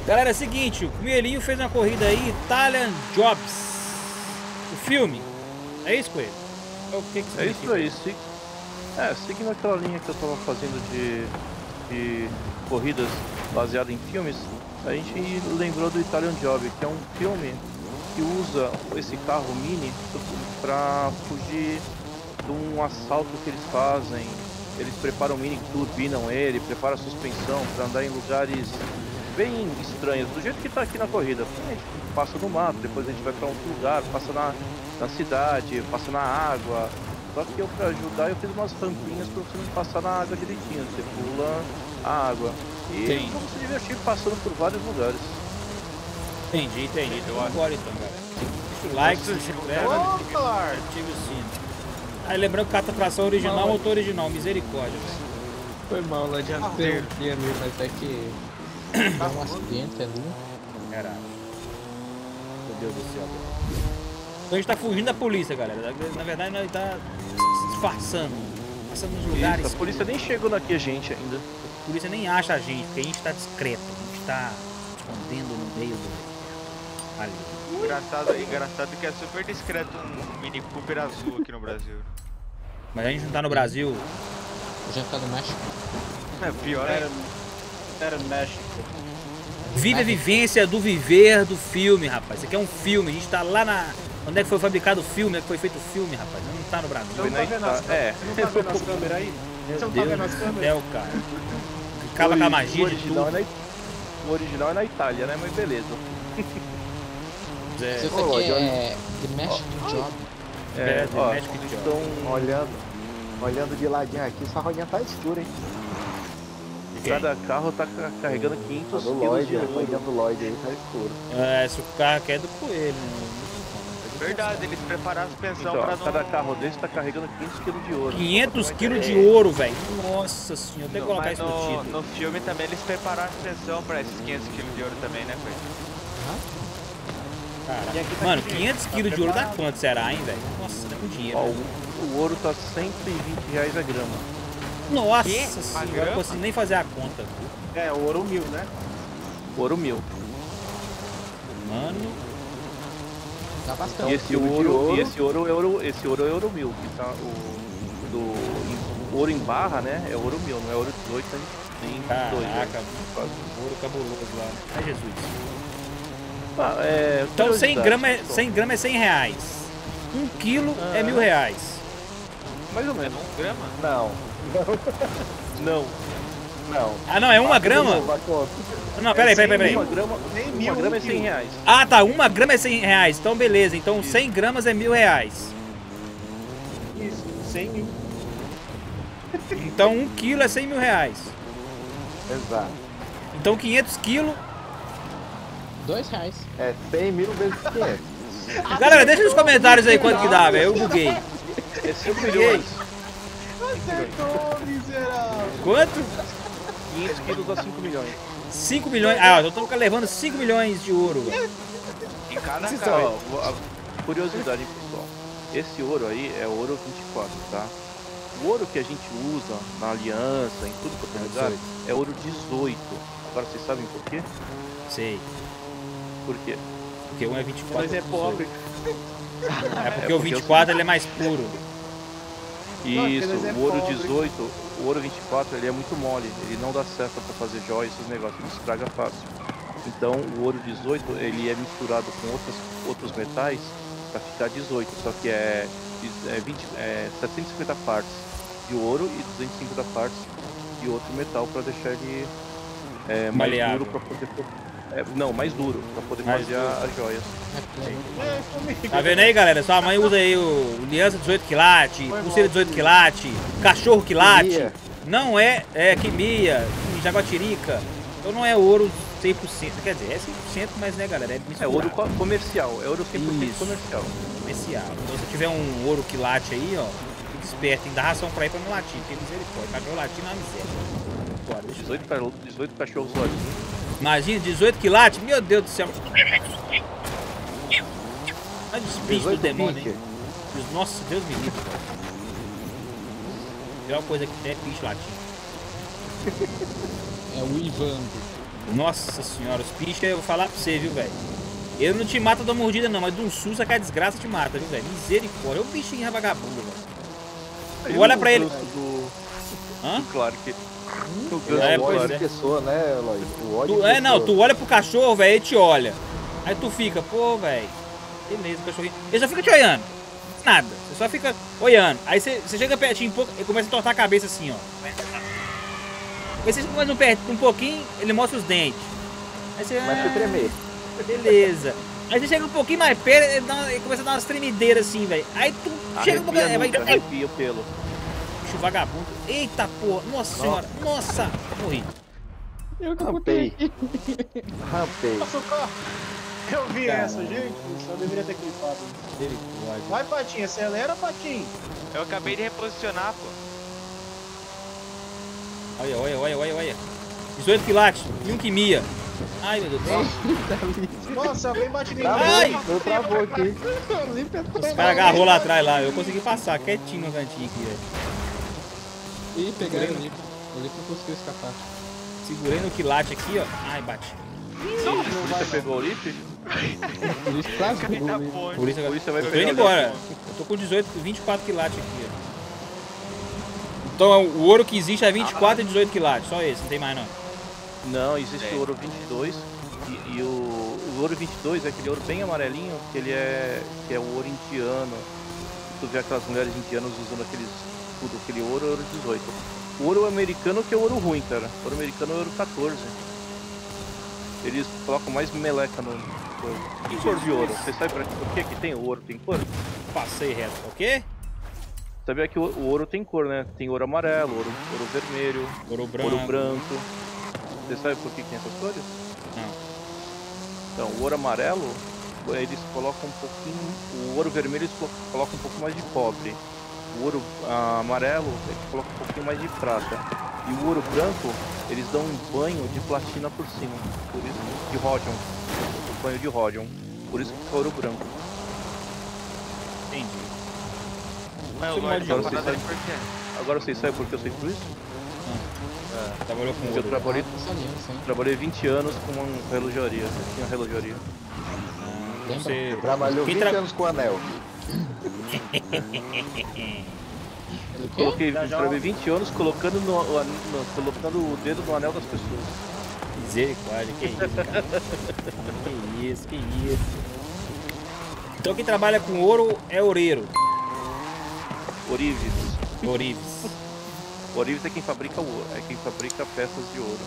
Galera, é o seguinte, o Coelhinho fez uma corrida aí, Italian Jobs. O filme. É isso, Coelho? O que que É isso aí, seguindo aquela linha que eu tava fazendo de corridas baseadas em filmes, a gente lembrou do Italian Job, que é um filme que usa esse carro mini para fugir de um assalto que eles fazem. Eles preparam o mini, turbinam ele, preparam a suspensão para andar em lugares bem estranhos, do jeito que tá aqui na corrida. A gente passa no mato, depois a gente vai para outro lugar, passa na cidade, passa na água. Só que eu, para ajudar, eu fiz umas rampinhas para você não passar na água direitinho. Você pula a água e vamos se divertir passando por vários lugares. Entendi. Então agora então, galera. Deixa o like, se inscreve, ativa o sino. Aí lembrando que catatração original, motor original, misericórdia, velho. Foi mal, lá de perdi ali, mas é que dá um acidente ali. Caralho. Meu Deus do céu. Então a gente tá fugindo da polícia, galera. Na verdade, nós tá se disfarçando. Passando nos lugares. Isso, a polícia nem chegou aqui a gente ainda. A polícia nem acha a gente, porque a gente tá discreto. A gente tá escondendo no meio do... Ali. Engraçado que é super discreto um Mini Cooper azul aqui no Brasil. Mas a gente não tá no Brasil. Já tá no México. É pior Era México. Vive a vivência do viver do filme, rapaz. Isso aqui é um filme. A gente tá lá na... Onde é que foi fabricado o filme? Onde é que foi feito o filme, rapaz? Não tá no Brasil. Você não tá vendo as câmeras aí? Você não tá vendo as câmeras? Céu, cara. Acaba com a magia de tudo. O original é na Itália, né? Mas beleza. Isso aqui é The México Job. Ó, México Job. estão Olhando de ladinho aqui, essa rodinha tá escura, hein? Cada carro tá carregando 500 Tá do quilos Lloyd, de a ouro. rodinha do Lloyd aí tá escura. É, esse carro aqui é do Coelho, né? Verdade, eles prepararam a suspensão Então, pra ó, não... cada carro desse tá carregando 500 quilos de ouro. 500 quilos de ouro, velho. Nossa senhora, tem que colocar Mas isso no título. no filme também eles prepararam a suspensão pra esses 500 kg de ouro também, né, Coelho? Cara, mano, 500 quilos de ouro dá quanto será, hein, velho? Nossa, dá muito dinheiro. Ó, Né? o ouro tá 120 reais a grama. Nossa Quê? senhora, grama? não consigo nem fazer a conta. É, o ouro 1000, né? Ouro 1000. Mano, Dá bastante. E esse ouro é ouro 1000, que tá o ouro em barra, né? É ouro 1000, não é ouro 18 nem 2. caraca, ouro cabuloso lá. Ai, Jesus. Então 100 gramas é 100 reais. 1 quilo é 1000 reais. Mais ou menos. 1 grama? Não, Não. não. Ah, não, é 1 grama? Vai conta. Não, peraí. Uma grama é 100 reais. Ah, tá, 1 grama é 100 reais. Então, beleza. Então, 100 gramas é 1000 reais. Isso, 100 mil. Então, 1 quilo é 100 mil reais. Exato. Então, 500 quilos... R$2. É 100 mil vezes 500. Galera, deixa nos comentários aí quanto que dá, velho. Eu buguei. É 5 milhões. Acertou, miserável. Quanto? 500 quilos a 5 milhões. 5 milhões. Ah, eu tô levando 5 milhões de ouro, velho. Em cada Ó, carro. curiosidade, pessoal. Esse ouro aí é ouro 24, tá? O ouro que a gente usa na aliança, em tudo quanto é lugar, é ouro 18. Agora vocês sabem por quê? Sei. Por quê? Porque um é 24. Mas é pobre. É porque o 24 ele é mais puro. Isso, Não, é o ouro pobre. 18, o ouro 24, ele é muito mole, ele não dá certo para fazer joias, esses negócios, ele estraga fácil. Então, o ouro 18, ele é misturado com outros metais para ficar 18, só que é 750 partes de ouro e 250 partes de outro metal para deixar ele mais Maleável. duro para poder mais duro para poder Mais fazer duro. as joias. Tá vendo aí, galera? Sua mãe usa aí o aliança 18 quilates, pulseira 18 quilates, cachorro quilate. Quimia. Não é quimia, jaguatirica. Então não é ouro 100%. Quer dizer, é 100%, mas né, galera? É É misturado. ouro comercial, é ouro 100% Isso. comercial. Comercial. Então se tiver um ouro quilate aí, ó, fica esperto, tem que dar ração pra ir pra não latir, porque misericórdia. Cachorro latindo é uma miséria. Bora, deixa eu 18 cachorros sozinhos. Imagina, 18 quilates? Meu Deus do céu. Olha os bichos do 18 demônio, pique. hein? Nossa, Deus me livre. Pior coisa que tem é bicho latindo. É o Ivando. Nossa senhora, os bichos, eu vou falar pra você, viu, velho? Ele não te mata da mordida, não, mas de um susto que a desgraça te mata, viu, velho? Misericórdia, é um bichinho vagabundo, velho. Olha pra ele. Hã? Claro que. É, pois é. Pessoa, né, Lloyd? O ódio Não, tu olha pro cachorro, velho, ele te olha. Aí tu fica, pô, velho. Beleza, o cachorrinho. Ele só fica te olhando. Nada. Você só fica olhando. Aí você chega pertinho um pouco, ele começa a tortar a cabeça assim, ó. Aí você mais um pouquinho, ele mostra os dentes. Aí você. Começa a tremer. Beleza. Aí você chega um pouquinho mais perto, ele começa a dar umas tremideiras assim, velho. Aí tu chega um pouquinho. Arrepia o pelo. Bicho vagabundo. Eita porra. Nossa senhora. Nossa. Morri. Eu que Rampei. botei. Rampei. Eu vi essa, gente. Só deveria ter clipado. Vai, Patinho. Acelera, Patinho. Eu acabei de reposicionar, pô. Olha. 18 quilates e 1 quimia. Ai, meu Deus do céu. Nossa, alguém bate em mim. Ai. Eu travou aqui. Os caras agarrou lá atrás lá. Eu consegui passar quietinho no cantinho aqui, velho. Ih, pegaram o Lipe. O Lipe não conseguiu escapar. Segurei no quilate aqui, ó. Ai, bate. Você pegou o Lipe? O Lipe quase pegou o Lipe. Por isso Polícia vai eu tô pegar indo o embora. Lipe. Eu tô com 24 quilates aqui, ó. Então o ouro que existe é 24 e 18 quilates. Só esse, não tem mais não. Não, existe o ouro 22 e o ouro 22 é aquele ouro bem amarelinho, que ele que é o ouro indiano. Tu vê aquelas mulheres indianas usando aquele ouro, é ouro 18. O ouro americano que é o ouro ruim, cara. O ouro americano é o ouro 14. Eles colocam mais meleca no coisa. E cor de ouro? Você sabe por que tem o ouro tem cor? Passei reto. O quê? Sabia que o ouro tem cor, né? Tem ouro amarelo, ouro vermelho, Ouro branco. ouro branco. Você sabe por que tem essas cores? Não. Então, o ouro amarelo, eles colocam um pouquinho... O ouro vermelho eles colocam um pouco mais de cobre. O ouro amarelo, eles colocam um pouquinho mais de prata. E o ouro branco, eles dão um banho de platina por cima. Por isso, de ródion. Um banho de ródion. Por isso que fica ouro branco. Entendi. Mas o Você Lorde pode não jogar. nada de porquê. Agora vocês sabem por que eu sei tudo isso? Trabalhou com Eu ouro. trabalhei 20 anos com uma relojaria. Eu tinha relojaria. Você... Trabalhou Quem 20 anos com o anel. Trabalhei 20 anos colocando o dedo no anel das pessoas. Misericórdia, que isso, cara. Que isso. Então quem trabalha com ouro é oureiro. Orives. Ourives. Orives é quem fabrica ouro, é quem fabrica peças de ouro.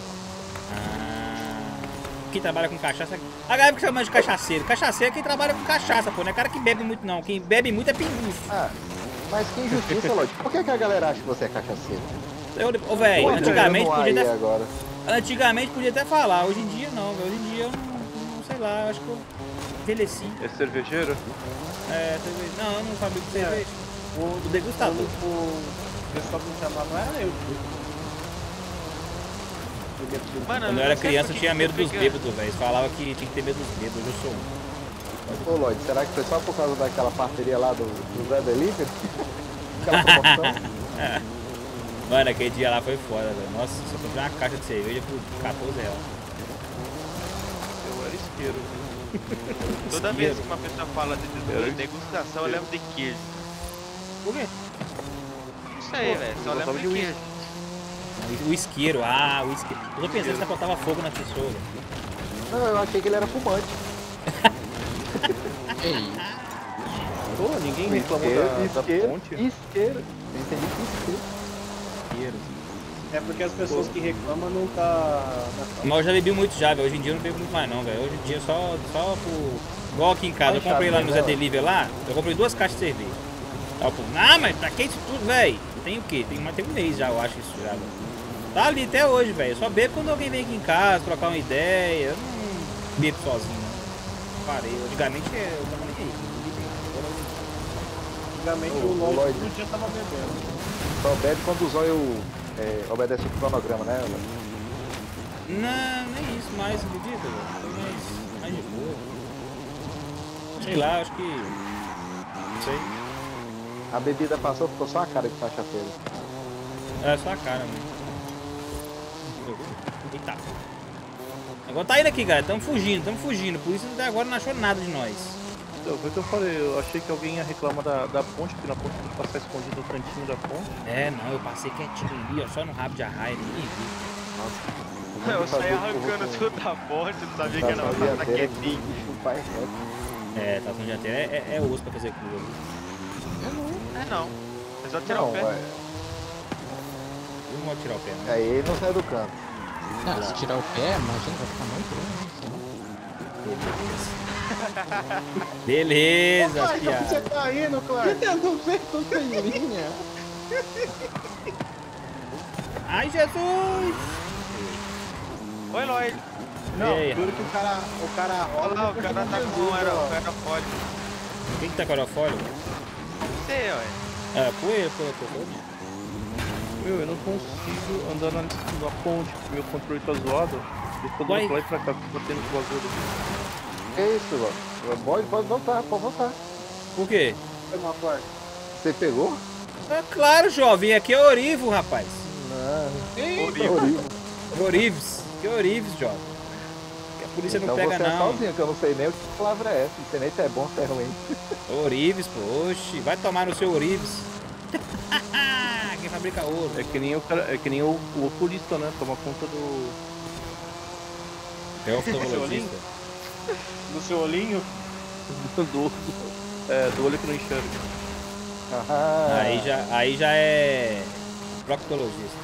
Quem trabalha com cachaça... A galera que chama de cachaceiro. Cachaceiro é quem trabalha com cachaça, pô. Não é cara que bebe muito, não. Quem bebe muito é pinguço. Mas que injustiça, Lloyd. Por que a galera acha que você é cachaceiro? Ô, velho, antigamente Não há podia aí até... agora. Antigamente podia até falar. Hoje em dia não, velho. Hoje em dia eu não sei lá. Eu acho que eu envelheci. É cervejeiro? É, cerveja. Não, eu não fabrico cerveja. O degustador. O pessoal que me chamava não era eu. Mano, Quando eu não era sei criança por eu que tinha que medo você dos fica- bêbados, velho. Eles falavam que tinha que ter medo dos bêbados. Hoje eu sou um. Ô, Lloyd, será que foi só por causa daquela parceria lá do Zé Delivery? Aquela promoção? Mano, aquele dia lá foi foda, velho. Nossa, só comprei uma caixa de cerveja por 14 reais. Eu era isqueiro. Toda vez que uma pessoa fala de degustação, eu lembro de queijo. Por quê? Isso aí, velho. Só eu lembro gostava de de queijo. O isqueiro, o isqueiro. Eu tô pensando se você botava fogo na pessoa, velho. Não, eu achei que ele era fumante. Que isso? Pô, ninguém reclamou da ponte. Isqueiro. Eu entendi que isqueiro. É porque as pessoas que reclamam não tá... Mas eu já bebi muito já, velho. Hoje em dia eu não bebo muito mais não, velho. Hoje em dia só por... Igual aqui em casa, eu comprei lá no Zé Delivery lá, eu comprei 2 caixas de cerveja. Aí o povo, mas pra que isso tudo, velho? Tem o quê? Tem um mês já, eu acho isso já, velho. Tá ali até hoje, velho. Eu só bebo quando alguém vem aqui em casa, trocar uma ideia. Eu não bebo sozinho, não. Parei. Antigamente eu tava nem aí. Antigamente O o Lloyd Lloyd. todo dia tava bebendo. Só bebe quando o zóio obedece o cronograma, né, Lloyd? Não, nem isso mais, acredita, velho. Mais de boa. Sei lá, acho que... Não sei. A bebida passou, ficou só a cara de cachaceiro. É só a cara, mano. Eita. Agora tá indo aqui, cara. Tamo fugindo. Por isso até agora não achou nada de nós. Então, foi o que eu falei, eu achei que alguém ia reclamar da ponte, porque na ponte tem que passar escondido no cantinho da ponte. É, não, eu passei quietinho ali, ó, só no rabo de arraia, ninguém viu. Eu saí arrancando tudo da ponte, não sabia que era pra passar quietinho. É, tração dianteira é osso pra fazer curva ali. É não. É só tirar o pé. Eu não vou tirar o pé, não. Aí não sai do canto. Ah, se tirar o pé, imagina, vai ficar muito grande. Beleza, Ai, como você piada. tá indo, Clark? Tentando ver com linha. Ai, Jesus! Oi, Lloyd. Não, E aí? juro que o cara Olha lá, o cara tá com o aerofólio. Quem que tá com o aerofólio? Sei, ué. Ah, foi. Meu, eu não consigo andar na ponte, porque meu controle tá zoado. Eu tô Vai. dando pra lá e pra cá, batendo com o bagulho. Que isso, mano? Pode voltar, pode voltar. Por quê? Foi uma porta. Você pegou? É claro, jovem, aqui é Orivo, rapaz. Não. Horrível. Orives. Que Orives, jovem. Que a polícia Então não pega, você é não. sozinho, que eu não sei nem o que palavra é essa. Não sei nem se é bom ou se é ruim. Orives, pô, oxi. Vai tomar no seu Orives. Quem fabrica ouro. É que nem o cara, é que nem o oculista, né? Toma conta do. É oftalmologista. No seu olhinho? do olho que não enxerga. Ah, Aí já é proctologista.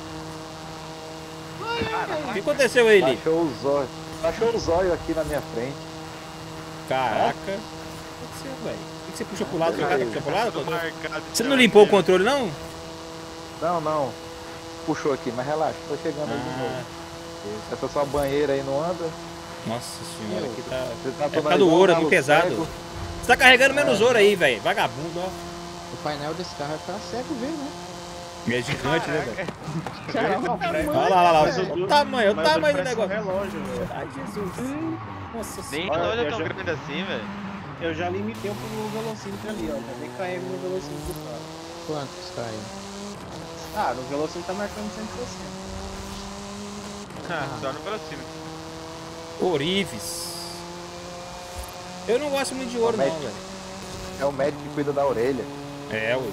O que aconteceu aí, Li? Baixou o zóio aqui na minha frente. Caraca. O que aconteceu, velho? Por que você puxou pro lado? Seu cara puxou pro lado? Tudo marcado. Você não limpou o controle, não? Não. Puxou aqui, mas relaxa, tô chegando aí de novo. Essa sua banheira aí não anda? Nossa senhora, aqui tá... Você tá É por tomando causa do igual ouro, é um muito galo pesado. cego. Você tá carregando menos ouro aí, velho. Vagabundo, ó. O painel desse carro é pra cego ver, né? É gigante, né, velho? Caramba, Olha lá. O tamanho do Parece um negócio. relógio, velho. Ai, Jesus. Nossa Nem senhora. olha eu tão já- grande assim, velho. Eu já limitei pro velocímetro ali, ó. Já nem KM no velocímetro do carro. quantos caiu? Ah, no velocímetro tá marcando 160. Só no velocímetro. Orives. Eu não gosto muito de ouro, não, velho. É o médico que cuida da orelha. É, ué.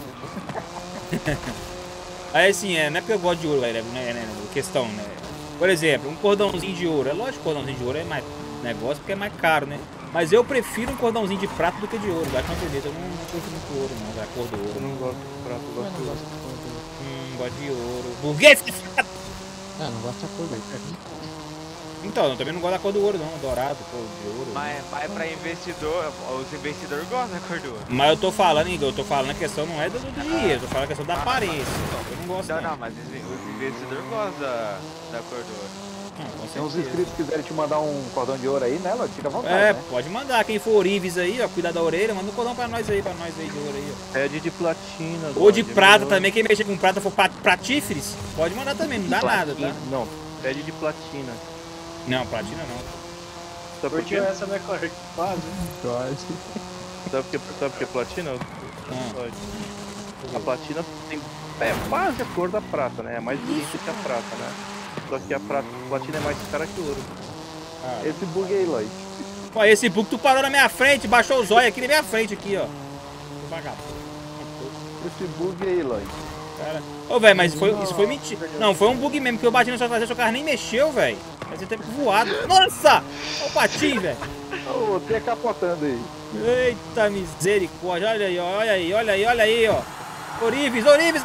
Aí assim, não é porque eu gosto de ouro, velho, né, questão, né? Por exemplo, um cordãozinho de ouro. É lógico que o cordãozinho de ouro é mais negócio porque é mais caro, né? Mas eu prefiro um cordãozinho de prata do que de ouro. Eu acho mais bonito. Eu não curto muito ouro, não, a cor do Eu ouro. não gosto de prato, eu Eu gosto não de gosto de cor do... Gosto de ouro. Burguês! Ah, não gosto da cor do... Então, eu também não gosto da cor do ouro, não. Dourado, cor de ouro. Mas pra investidor, os investidores gostam da cor do ouro. Mas eu tô falando, Igor, a questão não é do dinheiro, eu tô falando a questão da aparência. Eu não gosto, Não, mas os investidores gostam da cor do ouro. Não, com Tem uns certeza. inscritos que quiserem te mandar um cordão de ouro aí, né, Lodi? Fica à vontade, É, né? pode mandar. Quem for Orives aí, ó, cuidar da orelha, manda um cordão pra nós aí de ouro aí, ó. Pede de platina. Ou de Lodi, é prata melhor. também, quem mexer com prata for pratíferes, pode mandar também, não dá nada, tá? Não, pede de platina. Não, platina não. Sabe por quê? Curtiu essa, né, Clark? Quase. Sabe por que platina? Ah. A platina tem quase a cor da prata, né? É mais bonita que a prata, né? Só que a platina é mais cara que o ouro. Esse bug aí, Lodi. Ó, esse bug tu parou na minha frente, baixou o zóio aqui na minha frente aqui, ó. Vagabundo. Esse bug aí, Lodi. Cara. Ô, velho, mas isso foi mentira. Não, foi um bug mesmo, que eu bati na sua traseira, seu carro nem mexeu, velho. Mas você teve voado. Nossa! Olha o patinho, velho. Ô, você capotando aí. Eita misericórdia, olha aí, ó. Orives, não, Orives.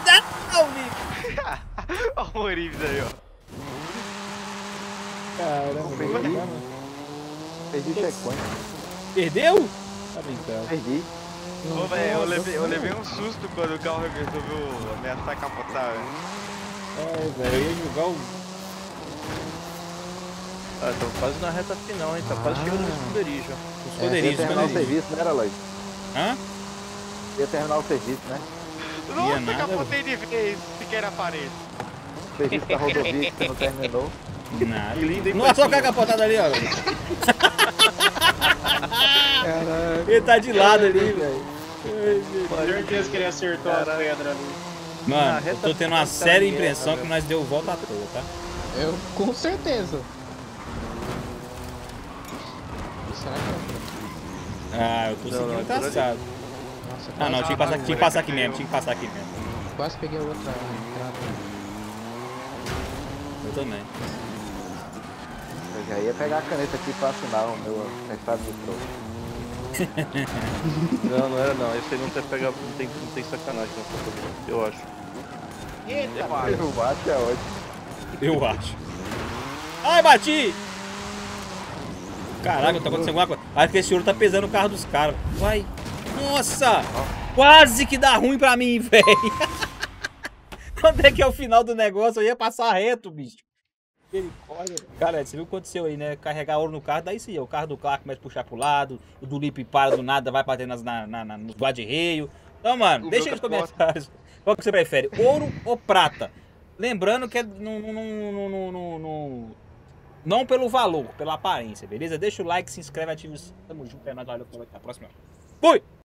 Olha o Orives aí, ó. Caramba, perdi o checkpoint. Perdeu? Tá brincando. Perdi. Ô, velho, eu levei um susto quando o carro resolveu ameaçar capotar, velho. Ai, velho, eu ia jogar o... Ah, estamos quase na reta final, hein? Tá quase chegando no esconderijo. Os Ia poderijos, terminar o serviço, né, era, Lodi? Hã? Ia terminar o serviço, né? Nossa, nada, capotei de vez, fiquei na parede. O serviço da rodovia que você não terminou. Nada. Que lindo, hein, Nossa, olha o cara Patinho? capotado ali, ó. Ele tá de lado ali, velho. Certeza que ele acertou a pedra ali. Mano, eu tô tendo uma séria impressão que nós deu volta à toa, tá? Eu, com certeza. Será que Ah, eu tô Não, seguindo não, o traçado. Nossa, Ah, não, quase, tinha que passar aqui mesmo, tinha que passar aqui mesmo. quase peguei a outra entrada. Eu também. Eu já ia pegar a caneta aqui pra assinar o meu atestado de troco. Não era não. Esse aí não tem, não tem sacanagem não, eu acho. Eita, O bate é ótimo. Eu acho. Ai, bati! Caraca, tá acontecendo alguma coisa. Acho que esse ouro tá pesando o carro dos caras. Vai. Nossa! Quase que dá ruim pra mim, velho. Quando é que é o final do negócio? Eu ia passar reto, bicho. Cara, você viu o que aconteceu aí, né? Carregar ouro no carro, daí sim, o carro do Clark começa a puxar pro lado, o do Lipe para do nada, vai batendo nos guarda-reio. Então, mano, deixa aí nos comentários. Qual que você prefere, ouro ou prata? Lembrando que é não pelo valor, pela aparência, beleza? Deixa o like, se inscreve, ativa o sininho. Tamo junto, é nóis, valeu, até a próxima. Fui!